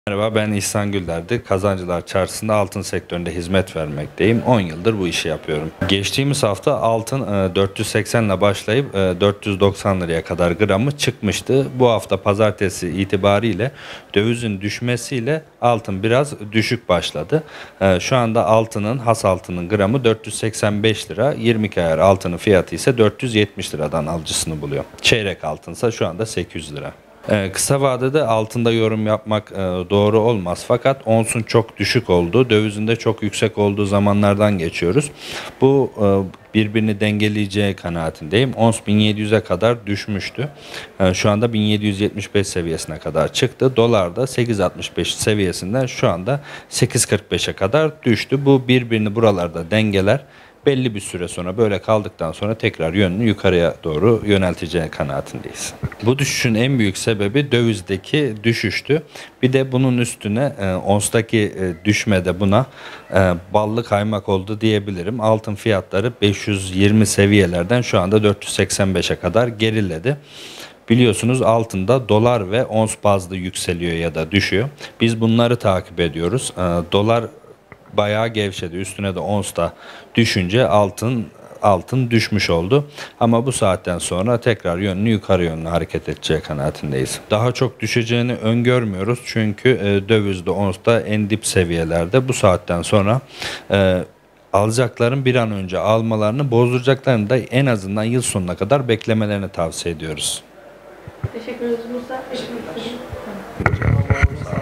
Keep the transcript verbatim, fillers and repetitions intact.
Merhaba, ben İhsan Gülderdi. Kazancılar Çarşısı'nda altın sektöründe hizmet vermekteyim. on yıldır bu işi yapıyorum. Geçtiğimiz hafta altın e, dört yüz seksen ile başlayıp e, dört yüz doksan liraya kadar gramı çıkmıştı. Bu hafta pazartesi itibariyle dövizin düşmesiyle altın biraz düşük başladı. E, Şu anda altının, has altının gramı dört yüz seksen beş lira, yirmi iki ayar altının fiyatı ise dört yüz yetmiş liradan alıcısını buluyor. Çeyrek altınsa şu anda sekiz yüz lira. Ee, kısa vadede altında yorum yapmak e, doğru olmaz, fakat onsun çok düşük olduğu, dövizin de çok yüksek olduğu zamanlardan geçiyoruz. Bu e, birbirini dengeleyeceği kanaatindeyim. Ons bin yedi yüze kadar düşmüştü. E, şu anda bin yedi yüz yetmiş beş seviyesine kadar çıktı. Dolar da sekiz altmış beş seviyesinden şu anda sekiz kırk beşe kadar düştü. Bu birbirini buralarda dengeler. Belli bir süre sonra, böyle kaldıktan sonra tekrar yönünü yukarıya doğru yönelteceği kanaatindeyiz. Bu düşüşün en büyük sebebi dövizdeki düşüştü. Bir de bunun üstüne e, onstaki e, düşme de buna e, ballı kaymak oldu diyebilirim. Altın fiyatları beş yüz yirmi seviyelerden şu anda dört yüz seksen beşe kadar geriledi. Biliyorsunuz altında dolar ve ons bazlı yükseliyor ya da düşüyor. Biz bunları takip ediyoruz. E, dolar bayağı gevşedi. Üstüne de ons da düşünce altın altın düşmüş oldu. Ama bu saatten sonra tekrar yönünü yukarı yönlü hareket edeceği kanaatindeyiz. Daha çok düşeceğini öngörmüyoruz. Çünkü e, dövizde, ons da en dip seviyelerde. Bu saatten sonra e, alacakların bir an önce almalarını, bozduracaklarını da en azından yıl sonuna kadar beklemelerini tavsiye ediyoruz. Teşekkür ederiz Musa. Teşekkür ederim.